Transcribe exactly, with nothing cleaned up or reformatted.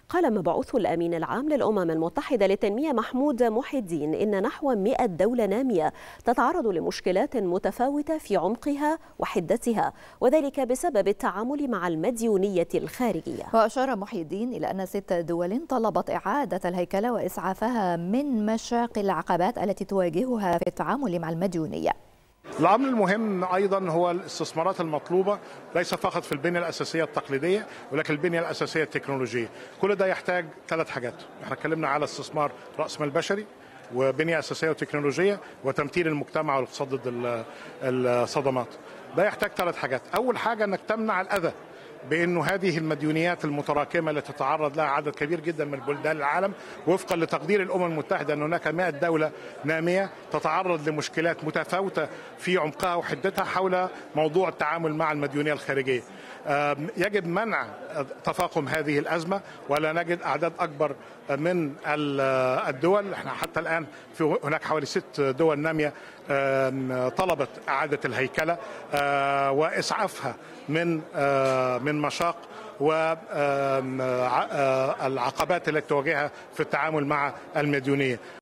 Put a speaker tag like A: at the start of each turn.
A: قال مبعوث الأمين العام للأمم المتحدة للتنمية محمود محي الدين إن نحو مئة دولة نامية تتعرض لمشكلات متفاوتة في عمقها وحدتها، وذلك بسبب التعامل مع المديونية الخارجية.
B: وأشار محي الدين إلى أن ست دول طلبت إعادة الهيكلة وإسعافها من مشاق العقبات التي تواجهها في التعامل مع المديونية.
C: الأمر المهم أيضا هو الاستثمارات المطلوبة، ليس فقط في البنية الأساسية التقليدية ولكن البنية الأساسية التكنولوجية. كل ده يحتاج ثلاث حاجات. احنا اتكلمنا على استثمار رأس مال بشري وبنية أساسية وتكنولوجية وتمثيل المجتمع والاقتصاد ضد الصدمات. ده يحتاج ثلاث حاجات. أول حاجة أنك تمنع الأذى بأنه هذه المديونيات المتراكمة التي تتعرض لها عدد كبير جدا من بلدان العالم، وفقا لتقدير الأمم المتحدة أن هناك مئة دولة نامية تتعرض لمشكلات متفاوتة في عمقها وحدتها حول موضوع التعامل مع المديونية الخارجية. يجب منع تفاقم هذه الأزمة، ولا نجد أعداد أكبر من الدول. احنا حتى الآن في هناك حوالي ست دول نامية طلبت إعادة الهيكلة وإسعافها من من مشاق والعقبات التي تواجهها في التعامل مع المديونية.